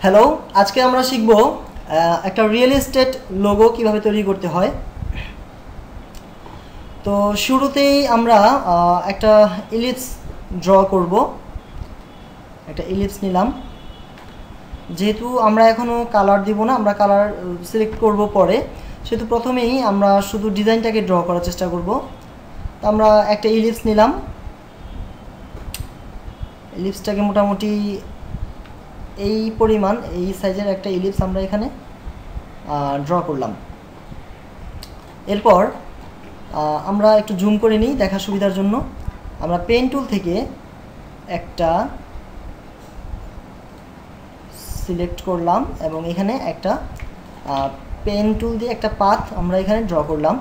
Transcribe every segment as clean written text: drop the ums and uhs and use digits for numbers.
Hello, আজকে আমরা শিখব একটা রিয়েল এস্টেট লোগো কিভাবে তৈরি করতে হয়। তো শুরুতেই আমরা একটা ইলিপস ড্র করব। একটা ইলিপস নিলাম। যেহেতু আমরা এখনো কালার দিব না, আমরা কালার সিলেক্ট করব পরে, সেহেতু প্রথমেই আমরা শুধু ডিজাইনটাকে ড্র করার চেষ্টা করব। তো আমরা একটা ইলিপস নিলাম। ইলিপসটাকে মোটামুটি এই পরিমাণ, এই সাইজের একটা ইলিপস আমরা এখানে ড্র করলাম। এরপর আমরা একটু জুম করে নিই দেখার সুবিধার জন্য। আমরা পেন টুল থেকে একটা সিলেক্ট করলাম এবং এখানে একটা পেন টুল দিয়ে একটা পাথ আমরা এখানে ড্র করলাম।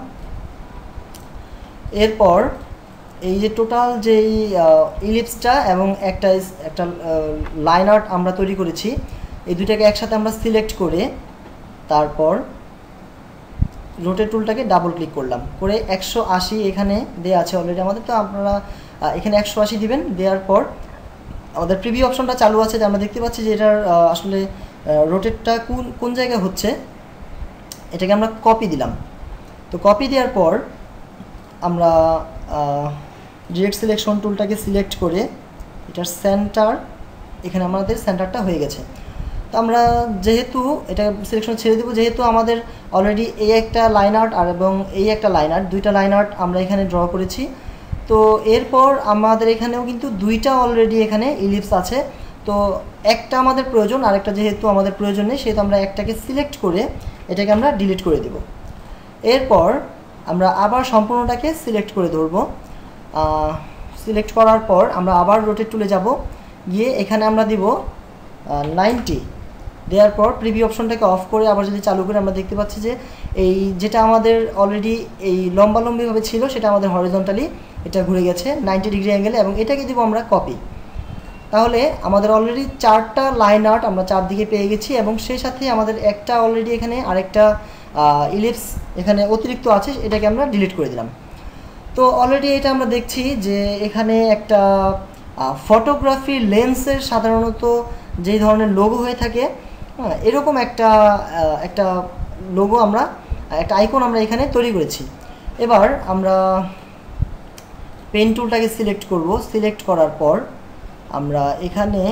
এরপর এই যে টোটাল যেই ইলিপসটা এবং একটা লাইন আর্ট আমরা তৈরি করেছি, এই দুটাকে একসাথে আমরা সিলেক্ট করে তারপর রোটেট টুলটাকে ডাবল ক্লিক করলাম, করে 180 এখানে দেওয়া আছে অলরেডি আমাদের। তো আপনারা এখানে 180 দিবেন। দেওয়ার পর আমাদের প্রিভিউ অপশনটা চালু আছে, যে আমরা দেখতে পাচ্ছি যে এটার আসলে রোটেটটা কোন জায়গায় হচ্ছে। এটাকে আমরা কপি দিলাম। তো কপি দেওয়ার পর আমরা ডিরেক্ট সিলেকশন টুলটাকে সিলেক্ট করে এটার সেন্টার, এখানে আমাদের সেন্টারটা হয়ে গেছে। তো আমরা যেহেতু এটা সিলেকশন ছেড়ে দেবো, যেহেতু আমাদের অলরেডি এই একটা লাইন আর্ট আর এবং এই একটা লাইন আর্ট, দুইটা লাইন আর্ট আমরা এখানে ড্র করেছি। তো এরপর আমাদের এখানেও কিন্তু দুইটা অলরেডি এখানে ইলিপস আছে। তো একটা আমাদের প্রয়োজন, আরেকটা যেহেতু আমাদের প্রয়োজন নেই, সেহেতু আমরা একটাকে সিলেক্ট করে এটাকে আমরা ডিলিট করে দেব। এরপর আমরা আবার সম্পূর্ণটাকে সিলেক্ট করে ধরবো। সিলেক্ট করার পর আমরা আবার রোটেট টুলে যাব, গিয়ে এখানে আমরা দিব 90। দেওয়ার পর প্রিভিউ অপশনটাকে অফ করে আবার যদি চালু করে আমরা দেখতে পাচ্ছি যে এই যেটা আমাদের অলরেডি এই লম্বালম্বিভাবে ছিল সেটা আমাদের হরিজন্টালি এটা ঘুরে গেছে 90 ডিগ্রি অ্যাঙ্গেলে, এবং এটাকে দিব আমরা কপি। তাহলে আমাদের অলরেডি 4টা লাইন আর্ট আমরা চারদিকে পেয়ে গেছি, এবং সেই সাথে আমাদের একটা অলরেডি এখানে আরেকটা ইলিপস এখানে অতিরিক্ত আছে, এটাকে আমরা ডিলিট করে দিলাম। তো অলরেডি এটা আমরা দেখছি যে এখানে একটা ফটোগ্রাফি লেন্সের সাধারণত যেই ধরনের লোগো হয়ে থাকে, এরকম একটা লোগো আমরা, একটা আইকন আমরা এখানে তৈরি করেছি। এবার আমরা পেন টুলটাকে সিলেক্ট করব। সিলেক্ট করার পর আমরা এখানে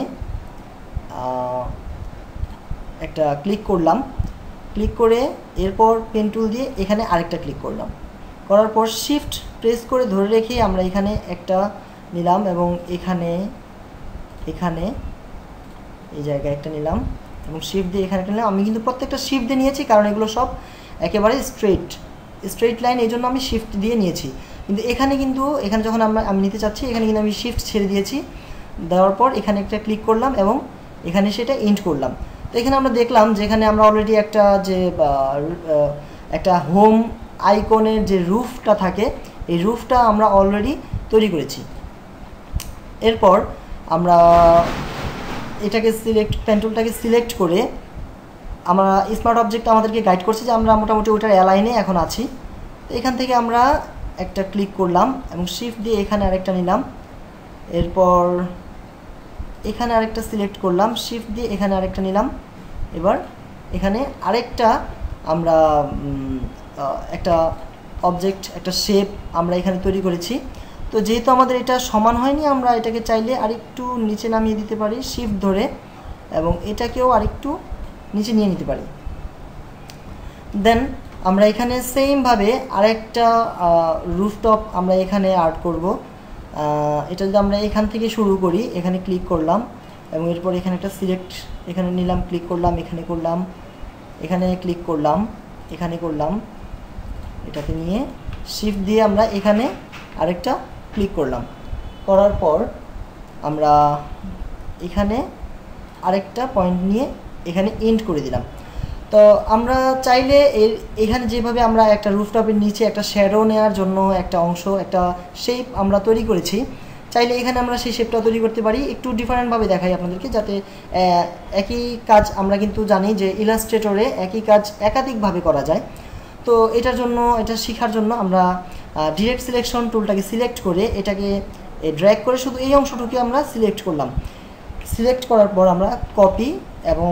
একটা ক্লিক করলাম। ক্লিক করে এরপর পেন টুল দিয়ে এখানে আরেকটা ক্লিক করলাম। করার পর শিফট প্রেস করে ধরে রেখে আমরা এখানে একটা নিলাম, এবং এখানে এই জায়গায় একটা নিলাম এবং শিফট দিয়ে এখানে একটা নিলাম। আমি কিন্তু প্রত্যেকটা শিফট দিয়ে নিয়েছি, কারণ এগুলো সব একেবারে স্ট্রেইট লাইন, এই জন্য আমি শিফট দিয়ে নিয়েছি। কিন্তু এখানে যখন আমি নিতে চাচ্ছি, এখানে কিন্তু আমি শিফট ছেড়ে দিয়েছি। দেওয়ার পর এখানে একটা ক্লিক করলাম এবং এখানে সেটা ইন্ট করলাম। তো এখানে আমরা দেখলাম যে এখানে আমরা অলরেডি একটা হোম আইকনের যে রুফটা থাকে, এই রুফটা আমরা অলরেডি তৈরি করেছি। এরপর আমরা এটাকে পেন টুলটাকে সিলেক্ট করে আমরা স্মার্ট অবজেক্ট আমাদেরকে গাইড করছে যে আমরা মোটামুটি ওটার অ্যালাইনে এখন আছি। তো এখান থেকে আমরা একটা ক্লিক করলাম এবং শিফট দিয়ে এখানে আরেকটা নিলাম। এরপর এখানে আরেকটা সিলেক্ট করলাম, শিফট দিয়ে এখানে আরেকটা নিলাম। এবার এখানে আরেকটা আমরা একটা অবজেক্ট, একটা শেপ আমরা এখানে তৈরি করেছি। তো যেহেতু আমাদের এটা সমান হয়নি, আমরা এটাকে চাইলে আরেকটু নিচে নামিয়ে দিতে পারি শিফট ধরে, এবং এটাকেও আরেকটু নিচে নিয়ে নিতে পারি। দেন আমরা এখানে সেমভাবে আরেকটা রুফটপ আমরা এখানে আর্ট করব। এটা যদি আমরা এখান থেকে শুরু করি, এখানে ক্লিক করলাম এবং এরপর এখানে একটা সিলেক্ট এখানে নিলাম, ক্লিক করলাম, এখানে করলাম, এখানে ক্লিক করলাম, এখানে করলাম, এটাকে নিয়ে শিফট দিয়ে আমরা এখানে আরেকটা ক্লিক করলাম। করার পর আমরা এখানে আরেকটা পয়েন্ট নিয়ে এখানে এন্ড করে দিলাম। তো আমরা চাইলে এখানে যেভাবে আমরা একটা রুফটপের নিচে একটা শ্যাডো নেওয়ার জন্য একটা অংশ, একটা শেপ আমরা তৈরি করেছি, চাইলে এখানে আমরা সেই শেপটা তৈরি করতে পারি। একটু ডিফারেন্টভাবে দেখাই আপনাদেরকে, যাতে একই কাজ আমরা কিন্তু জানি যে ইলাস্ট্রেটরে একই কাজ একাধিকভাবে করা যায়। তো এটার জন্য, এটা শেখার জন্য আমরা ডিরেক্ট সিলেকশন টুলটাকে সিলেক্ট করে এটাকে ড্র্যাগ করে শুধু এই অংশটুকু আমরা সিলেক্ট করলাম। সিলেক্ট করার পর আমরা কপি এবং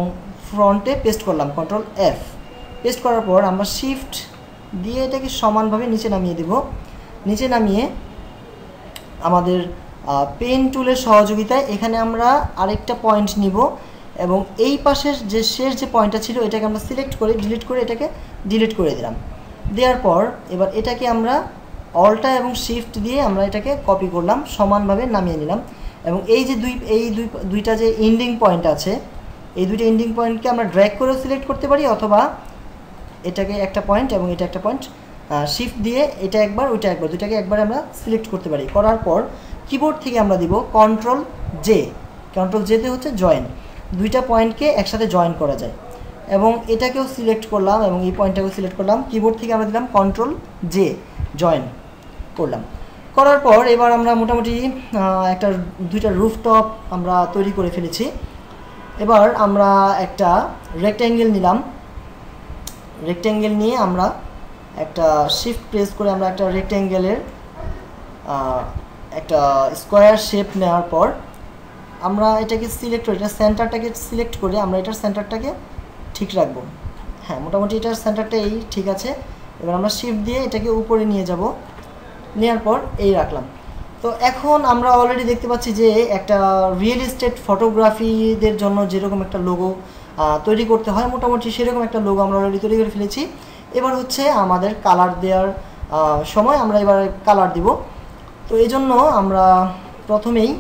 ফ্রন্টে পেস্ট করলাম, কন্ট্রোল এফ। পেস্ট করার পর আমরা শিফট দিয়ে এটাকে সমানভাবে নিচে নামিয়ে দেব। নিচে নামিয়ে আমাদের পেন টুলের সহযোগিতায় এখানে আমরা আরেকটা পয়েন্ট নিব এবং এই পাশের যে শেষ যে পয়েন্টটা ছিল এটাকে আমরা সিলেক্ট করে ডিলিট করে এটাকে ডিলিট করে দিলাম। দেওয়ার পর এবার এটাকে আমরা অল্টা এবং শিফট দিয়ে আমরা এটাকে কপি করলাম, সমানভাবে নামিয়ে নিলাম। এবং এই যে দুইটা যে এন্ডিং পয়েন্ট আছে, এই দুইটা এন্ডিং পয়েন্টকে আমরা ড্র্যাগ করেও সিলেক্ট করতে পারি, অথবা এটাকে একটা পয়েন্ট এবং এটা একটা পয়েন্ট শিফট দিয়ে এটা একবার ওইটা একবার দুইটাকে একবার আমরা সিলেক্ট করতে পারি। করার পর কিবোর্ড থেকে আমরা দিব কন্ট্রোল জে। কন্ট্রোল জেতে হচ্ছে জয়েন, দুইটা পয়েন্টকে একসাথে জয়েন করা যায়। এবং এটাকেও সিলেক্ট করলাম এবং এই পয়েন্টটাকেও সিলেক্ট করলাম, কিবোর্ড থেকে আমরা দিলাম কন্ট্রোল জে, জয়েন করলাম। করার পর এবার আমরা মোটামুটি একটা দুইটা রুফটপ আমরা তৈরি করে ফেলেছি। এবার আমরা একটা রেক্ট্যাঙ্গেল নিলাম, রেক্ট্যাঙ্গেল নিয়ে আমরা একটা শিফট প্রেস করে আমরা একটা রেক্ট্যাঙ্গেলের একটা স্কোয়ার শেপ নেওয়ার পর আমরা এটাকে সিলেক্ট করে এটা সেন্টারটাকে সিলেক্ট করে আমরা এটার সেন্টারটাকে ঠিক রাখবো। হ্যাঁ, মোটামুটি এটার সেন্টারটা এই ঠিক আছে। এবার আমরা শিফট দিয়ে এটাকে উপরে নিয়ে যাব, নেওয়ার পর এই রাখলাম। তো এখন আমরা অলরেডি দেখতে পাচ্ছি যে একটা রিয়েল এস্টেট ফটোগ্রাফিদের জন্য যেরকম একটা লোগো তৈরি করতে হয়, মোটামুটি সেরকম একটা লোগো আমরা অলরেডি তৈরি করে ফেলেছি। এবার হচ্ছে আমাদের কালার দেওয়ার সময় আমরা এবার কালার দিব। তো এই জন্য আমরা প্রথমেই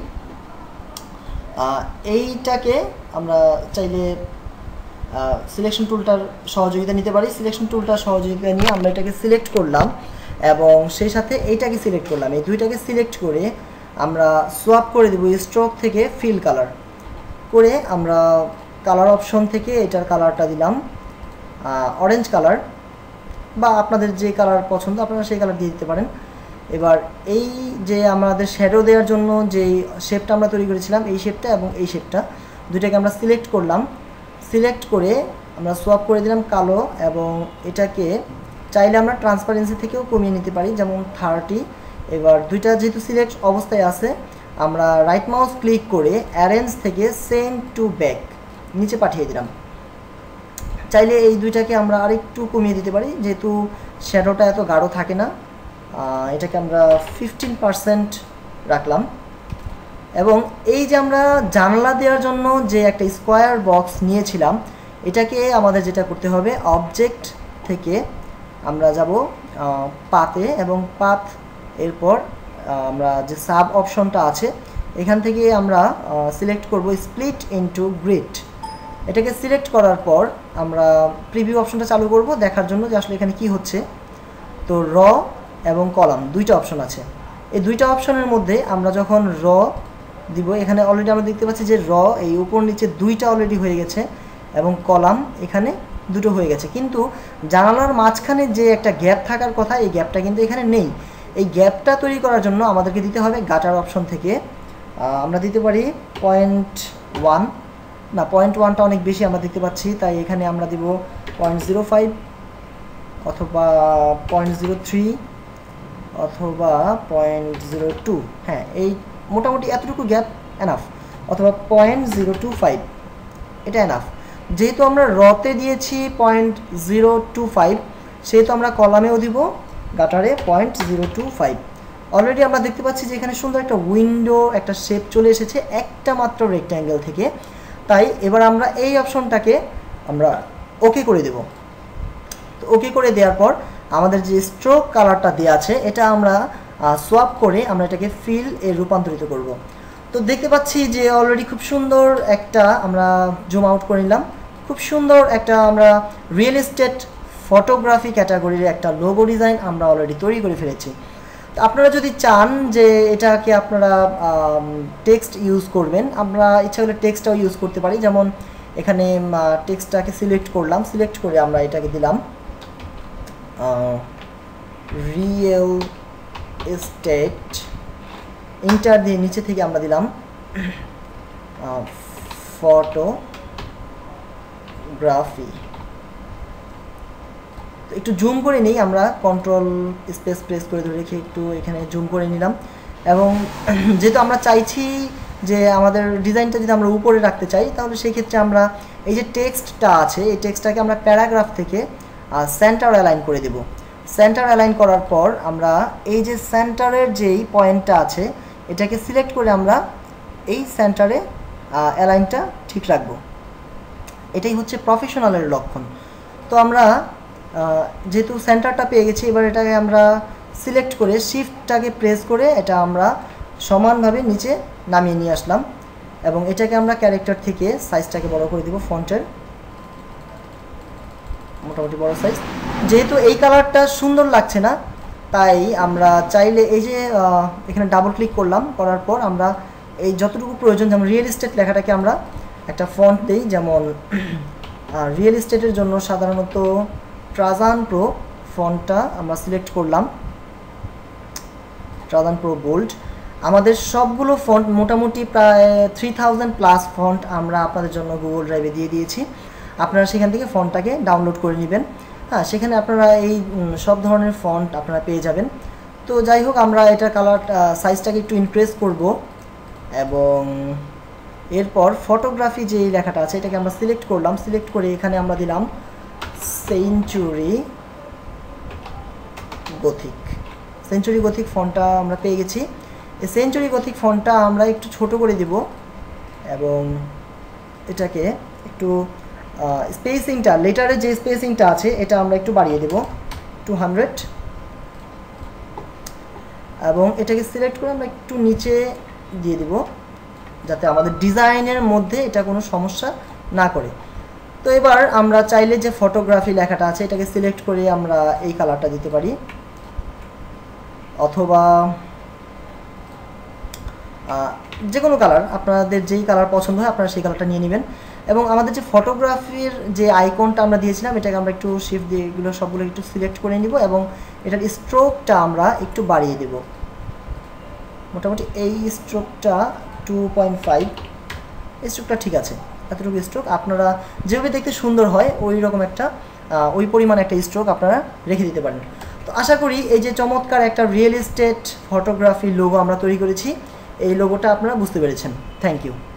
এইটাকে আমরা চাইলে সিলেকশন টুলটার সহযোগিতা নিতে পারি। সিলেকশন টুলটার সহযোগিতা নিয়ে আমরা এটাকে সিলেক্ট করলাম এবং সেই সাথে এইটাকে সিলেক্ট করলাম। এই দুইটাকে সিলেক্ট করে আমরা সোয়াপ করে দেব স্ট্রোক থেকে ফিল কালার করে। আমরা কালার অপশন থেকে এটার কালারটা দিলাম অরেঞ্জ কালার, বা আপনাদের যে কালার পছন্দ আপনারা সেই কালার দিয়ে দিতে পারেন। এবার এই যে আমাদের শ্যাডো দেওয়ার জন্য যে শেপটা আমরা তৈরি করেছিলাম, এই শেপটা এবং এই শেপটা দুইটাকে আমরা সিলেক্ট করলাম। সিলেক্ট করে আমরা সোয়াপ করে দিলাম কালো, এবং এটাকে চাইলে আমরা ট্রান্সপারেন্সি থেকেও কমিয়ে নিতে পারি, যেমন 30। এবার দুইটা যেহেতু সিলেক্ট অবস্থায় আছে, আমরা রাইট মাউস ক্লিক করে অ্যারেঞ্জ থেকে সেন্ড টু ব্যাক নিচে পাঠিয়ে দিলাম। চাইলে এই দুইটাকে আমরা আরেকটু কমিয়ে দিতে পারি, যেহেতু শ্যাডোটা এত গাঢ় থাকে না। এটাকে আমরা 15% রাখলাম। এবং এই যে আমরা জানলা দেওয়ার জন্য যে একটা স্কোয়ার বক্স নিয়েছিলাম, এটাকে আমাদের যেটা করতে হবে, অবজেক্ট থেকে আমরা যাব পাতে, এবং পাথ এরপর আমরা যে সাব অপশনটা আছে এখান থেকে আমরা সিলেক্ট করব স্প্লিট ইনটু গ্রিড। এটাকে সিলেক্ট করার পর আমরা প্রিভিউ অপশনটা চালু করব দেখার জন্য যে আসলে এখানে কি হচ্ছে। তো র এবং কলাম দুইটা অপশন আছে। এই দুইটা অপশনের মধ্যে আমরা যখন র দিব, এখানে অলরেডি আমরা দেখতে পাচ্ছি যে র এই উপর নিচে দুইটা অলরেডি হয়ে গেছে এবং কলাম এখানে দুটো হয়ে গেছে, কিন্তু জানালার মাঝখানে যে একটা গ্যাপ থাকার কথা এই গ্যাপটা কিন্তু এখানে নেই। এই গ্যাপটা তৈরি করার জন্য আমাদেরকে দিতে হবে গাটার অপশন থেকে আমরা দিতে পারি 0.1, না 0.1টা অনেক বেশি আমরা দেখতে পাচ্ছি, তাই এখানে আমরা দিব 0.05 অথবা 0.03 অথবা 0.02। হ্যাঁ, এই মোটামুটি এতটুকু গ্যাপ এনাফ, অথবা 0.025 এটা এনাফ। যেহেতু আমরা রতে দিয়েছি 0.025, সেহেতু আমরা কলামেও দিব গাটারে 0.025। অলরেডি আমরা দেখতে পাচ্ছি যে এখানে সুন্দর একটা উইন্ডো একটা শেপ চলে এসেছে একটা মাত্র রেক্ট্যাঙ্গেল থেকে। তাই এবার আমরা এই অপশনটাকে আমরা ওকে করে দেব। তো ওকে করে দেওয়ার পর আমাদের যে স্ট্রোক কালারটা দেওয়া আছে এটা আমরা সোয়াপ করে আমরা এটাকে ফিল এ রূপান্তরিত করব। তো দেখতে পাচ্ছি যে অলরেডি খুব সুন্দর একটা, আমরা জুম আউট করে নিলাম, খুব সুন্দর একটা আমরা রিয়েল এস্টেট ফটোগ্রাফি ক্যাটাগরির একটা লোগো ডিজাইন আমরা অলরেডি তৈরি করে ফেলেছি। তো আপনারা যদি চান যে এটাকে আপনারা টেক্সট ইউজ করবেন, আমরা ইচ্ছা করলে টেক্সটটাও ইউজ করতে পারি। যেমন এখানে টেক্সটটাকে সিলেক্ট করলাম, সিলেক্ট করে আমরা এটাকে দিলাম রিয়েল এস্টেট, ইন্টার দিয়ে নিচে থেকে আমরা দিলাম ফটোগ্রাফি। তো একটু জুম করে নিই, আমরা কন্ট্রোল স্পেস প্রেস করে ধরে রেখে একটু এখানে জুম করে নিলাম। এবং যেহেতু আমরা চাইছি যে আমাদের ডিজাইনটা যদি আমরা উপরে রাখতে চাই, তাহলে সেই ক্ষেত্রে আমরা এই যে টেক্সটটা আছে, এই টেক্সটটাকে আমরা প্যারাগ্রাফ থেকে সেন্টার অ্যালাইন করে দেব। সেন্টার অ্যালাইন করার পর আমরা এই যে সেন্টারের যেই পয়েন্টটা আছে, এটাকে সিলেক্ট করে আমরা এই সেন্টারে অ্যালাইনটা ঠিক রাখবো। এটাই হচ্ছে প্রফেশনালের লক্ষণ। তো আমরা যেহেতু সেন্টারটা পেয়ে গেছি, এবার এটাকে আমরা সিলেক্ট করে শিফটটাকে প্রেস করে এটা আমরা সমানভাবে নিচে নামিয়ে নিয়ে আসলাম, এবং এটাকে আমরা ক্যারেক্টার থেকে সাইজটাকে বড় করে দিব, ফন্টের মোটামুটি বড় সাইজ। যেহেতু এই কালারটা সুন্দর লাগছে না, তাই আমরা চাইলে এই যে এখানে ডাবল ক্লিক করলাম, করার পর আমরা এই যতটুকু প্রয়োজন, যেমন রিয়েল এস্টেট লেখাটাকে আমরা একটা ফন্ট দিই, যেমন রিয়েল এস্টেটের জন্য সাধারণত ট্রাজান প্রো ফন্টটা আমরা সিলেক্ট করলাম, ট্রাজান প্রো বোল্ড। আমাদের সবগুলো ফন্ট মোটামুটি প্রায় 3000 প্লাস ফন্ট আমরা আপনাদের জন্য গুগল ড্রাইভে দিয়ে দিয়েছি। আপনারা সেখান থেকে ফন্টটাকে ডাউনলোড করে নেবেন। হ্যাঁ, সেখানে আপনারা এই সব ধরনের ফন্ট আপনারা পেয়ে যাবেন। তো যাই হোক, আমরা এটা কালার সাইজটাকে একটু ইনক্রিজ করব, এবং এরপর ফটোগ্রাফি যে লেখাটা আছে এটাকে আমরা সিলেক্ট করলাম। সিলেক্ট করে এখানে আমরা দিলাম সেঞ্চুরি গথিক। সেঞ্চুরি গথিক ফন্টটা আমরা পেয়ে গেছি। এই সেঞ্চুরি গথিক ফন্টটা আমরা একটু ছোট করে দিব, এবং এটাকে একটু স্পেসিংটা, লেটারের যে স্পেসিংটা আছে এটা আমরা একটু বাড়িয়ে দেব 200, এবং এটাকে সিলেক্ট করে আমরা একটু নিচে দিয়ে দিব, যাতে আমাদের ডিজাইনের মধ্যে এটা কোনো সমস্যা না করে। তো এবার আমরা চাইলে যে ফটোগ্রাফি লেখাটা আছে এটাকে সিলেক্ট করে আমরা এই কালারটা দিতে পারি, অথবা যে কোনো কালার, আপনাদের যেই কালার পছন্দ হয় আপনারা সেই কালারটা নিয়ে নেবেন। এবং আমাদের যে ফটোগ্রাফির যে আইকনটা আমরা দিয়েছিলাম, এটাকে আমরা একটু শিফট দিয়ে এগুলো সবগুলো একটু সিলেক্ট করে নিব, এবং এটার স্ট্রোকটা আমরা একটু বাড়িয়ে দেব। মোটামুটি এই স্ট্রোকটা 2.5, এই স্ট্রোকটা ঠিক আছে, এতটুকু স্ট্রোক আপনারা যেভাবে দেখতে সুন্দর হয় ওই রকম একটা ওই পরিমাণ একটা স্ট্রোক আপনারা রেখে দিতে পারেন। তো আশা করি এই যে চমৎকার একটা রিয়েল এস্টেট ফটোগ্রাফি লোগো আমরা তৈরি করেছি, এই লোগোটা আপনারা বুঝতে পেরেছেন। Thank you.